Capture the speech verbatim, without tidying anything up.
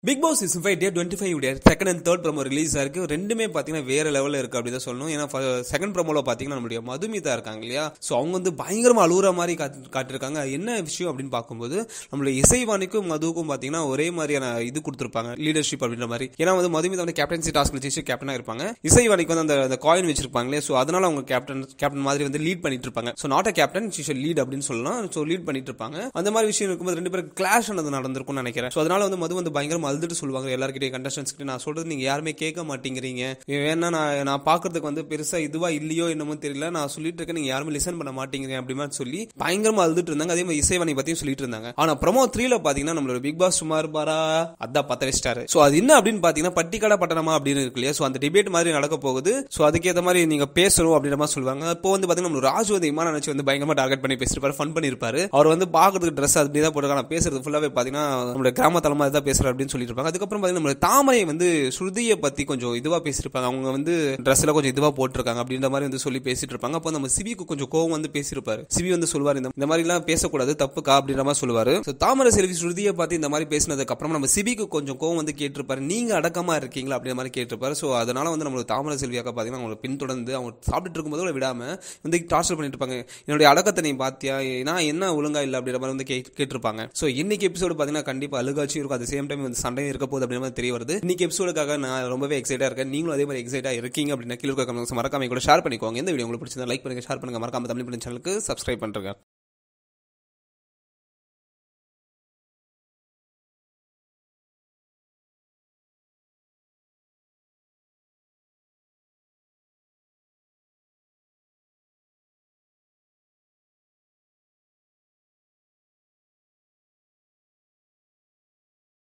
Big Boss season five day twenty five உடைய second and third promo release ஆயிருக்கு. ரெண்டுமே பாத்தீங்கன்னா வேற லெவலில் இருக்கு அப்படி தான் சொல்லணும். ஏன்னா செகண்ட் ப்ரோமோல பாத்தீங்கன்னா நம்மளுடைய மதுமிதா இருக்காங்க இல்லையா, ஸோ அவங்க வந்து பயங்கரமா அழுகுற மாதிரி காட்டிருக்காங்க. என்ன விஷயம் அப்படின்னு பார்க்கும்போது நம்மளுடைய இசைவாணிக்கும் மதுவுக்கும் பாத்தீங்கன்னா ஒரே மாதிரியான இது கொடுத்துருப்பாங்க, லீடர்ஷிப் அப்படின்ற மாதிரி. ஏன்னா வந்து மதுமிதா வந்து கேப்டன்சி டாஸ்க் வச்சு கேப்டனா இருப்பாங்க, இசைவாணிக்கு வந்து அந்த காயின் வச்சிருப்பாங்க இல்லையா, ஸோ அதனால அவங்க கேப்டன் கேப்டன் மாதிரி வந்து லீட் பண்ணிட்டு இருப்பாங்க. So not a captain she should lead அப்படின்னு சொல்லலாம். ஸோ லீட் பண்ணிட்டு இருப்பாங்க. அந்த மாதிரி விஷயம் இருக்கும்போது ரெண்டு பேரும் கிளாஷ் ஆனது நடந்திருக்கும்னு நினைக்கிறேன். ஸோ அதனால வந்து மது வந்து பயங்கரமா அழுதுட்டு சொல்லுவாங்க எல்லாருக்கிட்டே, கண்டஸ்டன்ஸ் கிட்ட, நான் சொல்றது நீங்க யாருமே கேட்க மாட்டேங்கிறீங்க, வேணா நான் நான் பாக்குறதுக்கு வந்து பெருசா இதுவா இல்லையோ என்னமோ தெரியல, நான் சொல்லிட்டு இருக்கேன் நீங்க யாருமே லிசன் பண்ண மாட்டேங்கிறீங்க அப்படின்னு சொல்லி பயங்கரமா அழுதுட்டு இருந்தாங்க. அதே மாதிரி இசைவாணி பத்தியும் சொல்லிட்டு இருந்தாங்க. ஆனா ப்ரோமோ த்ரீல பாத்தீங்கன்னா நம்மளோட பிக் பாஸ் சும்மா இருப்பாரா அதான் பத்த வச்சிட்டாரு. ஸோ அது என்ன அப்படின்னு பாத்தீங்கன்னா பட்டிக்காடா பட்டணமா அப்படின்னு இருக்கு இல்லையா, ஸோ அந்த டிபேட் மாதிரி நடக்க போகுது. ஸோ அதுக்கேற்ற மாதிரி நீங்க பேசணும் அப்படின்ற மாதிரி சொல்லுவாங்க. இப்போ வந்து பாத்தீங்கன்னா நம்ம ராஜு வந்து இமான நினைச்சு வந்து பயங்கரமா டார்கெட் பண்ணி பேசிருப்பாரு, ஃபன் பண்ணிருப்பாரு. அவர் வந்து பாக்குறதுக்கு ட்ரெஸ் அப்படிதான் போட்டுருக்காங்க, பேசுறது ஃபுல்லாவே பாத்தீங்கன்னா நம்மளோட கிராம தலமா தான் பேசுறாரு அப்படின்னு சொல்லிட்டு இருப்பாங்க. அதுக்கப்புறம் பாத்தீங்கன்னா நம்ம தாமரை வந்து ஸ்ருதியை பத்தி கொஞ்சம் இதுவா பேசிருப்பாங்க, அவங்க வந்து ட்ரெஸ்ல கொஞ்சம் இதுவா போட்டிருக்காங்க அப்படின்ற மாதிரி வந்து சொல்லி பேசிட்டு இருப்பாங்க. அப்போ நம்ம சிவிக்கு கொஞ்சம் கோவம் வந்து பேசிருப்பாரு. சிவி வந்து சொல்லுவாரு இந்த மாதிரி எல்லாம் பேசக்கூடாது, தப்புக்கா அப்படின்ற மாதிரி சொல்லுவாரு. தாமரை செல்வி ஸ்ருதியை பார்த்து இந்த மாதிரி பேசினதுக்கு அப்புறம் நம்ம சிவிக்கு கொஞ்சம் கோவம் வந்து கேட்டிருப்பாரு, நீங்க அடக்கமா இருக்கீங்களா அப்படின்ற மாதிரி கேட்டிருப்பாரு. ஸோ அதனால வந்து நம்ம தாமரை செல்வியாக்க பாத்தீங்கன்னா அவங்களை பின்தொடர்ந்து அவங்க சாப்பிட்டு இருக்கும்போது விடாம வந்து டார்ச்சர் பண்ணிட்டு இருப்பாங்க. என்னுடைய அடக்கத்தை நீ பாத்தியா, நான் என்ன ஒழுங்கா இல்ல அப்படின்ற மாதிரி வந்து கேட்டிருப்பாங்க. ஸோ இன்னைக்கு எபிசோடு பாத்தீங்கன்னா கண்டிப்பா அழுகாட்சி இருக்கும், அட் சேம் டைம் வந்து சண்டையும் இருக்க போகுது அப்படின்ற மாதிரி தெரிய வருது. இன்னைக்கு எபிசோடுக்காக நான் ரொம்பவே எக்ஸைட்டா இருக்கேன். நீங்களும் அதே மாதிரி எக்ஸைட்டா இருக்கீங்க அப்படின்னா கீழே இருக்க கமெண்ட்ஸ் மறக்காம கூட ஷேர் பண்ணிக்கோங்க. இந்த வீடியோ உங்களுக்கு பிடிச்சிருந்தா லைக் பண்ணுங்க, ஷேர் பண்ணுங்க, மறக்காம தமிழ் சேனலுக்கு சப்ஸ்கிரைப் பண்ணுங்க.